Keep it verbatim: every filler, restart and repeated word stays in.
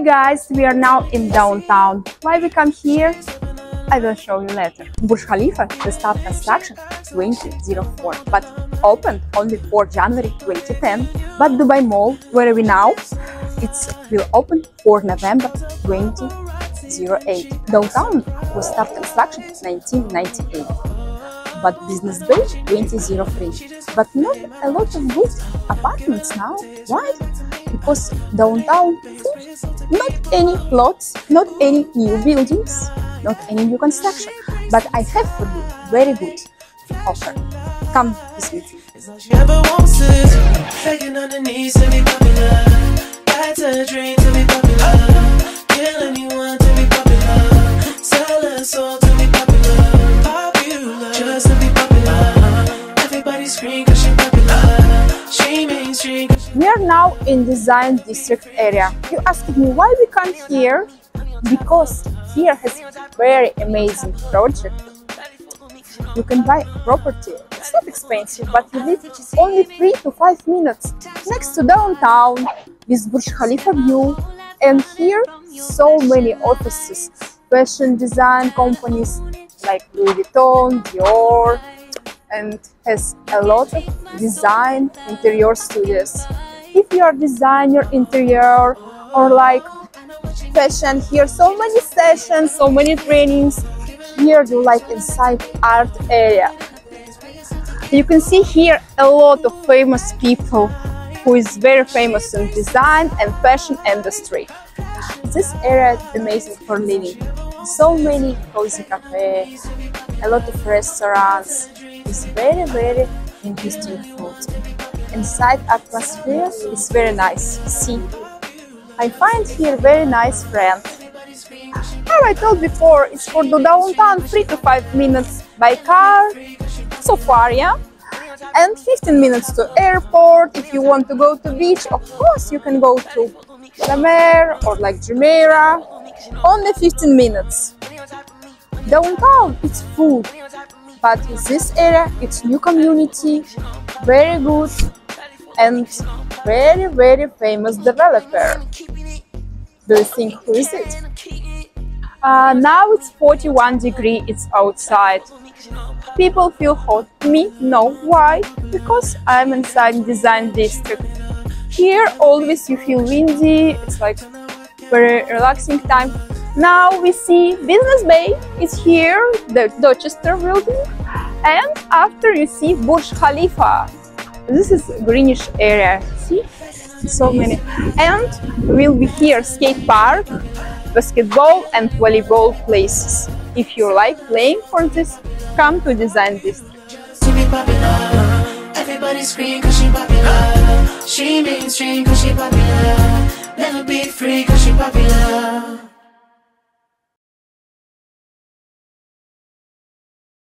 guys, we are now in downtown. Why we come here? I will show you later. Burj Khalifa will start construction twenty oh four, but opened only for January twenty ten. But Dubai Mall, where are we now? It will open for November twenty oh eight. Downtown will start construction nineteen ninety-eight, but Business Bay twenty oh three. But not a lot of good apartments now. Why? Because downtown, not any plots, not any new buildings, not any new construction. But I have for you very good offer. Come with me. She ever wants it, begging on the knees to be popular. That's a dream to be popular. Kill anyone to be popular. Sell her soul to be popular. Popular, just to be popular. Everybody scream cause she popular. She mainstream. We are now in Design District area. You asked me why we come here? Because here has very amazing project. You can buy property. It's not expensive, but you live only three to five minutes next to downtown with Burj Khalifa view. And here, so many offices, fashion design companies like Louis Vuitton, Dior, and has a lot of design interior studios. If you are design your interior or like fashion, here so many sessions, so many trainings. Here you like inside art area. You can see here a lot of famous people who is very famous in design and fashion industry. This area is amazing for living. So many cozy cafes, a lot of restaurants. It's very very interesting food. Inside atmosphere is very nice. See, I find here very nice friend. How I told before, it's for the downtown three to five minutes by car, so far, yeah? And fifteen minutes to airport. If you want to go to beach, of course you can go to La Mer or like Jumeirah. Only fifteen minutes. Downtown, it's full. But in this area, it's new community, very good and very, very famous developer. Do you think who is it? Uh, now it's forty-one degrees, it's outside. People feel hot. Me? No. Why? Because I'm inside Design District. Here always you feel windy, it's like very relaxing time. Now we see Business Bay, it's here, the Dorchester building, and after you see Burj Khalifa. This is greenish area, see? So many. And will be here skate park, basketball and volleyball places. If you like playing for this, come to Design District. To be popular, everybody scream cause she popular. She mainstream cause she popular. Never be free cause she popular.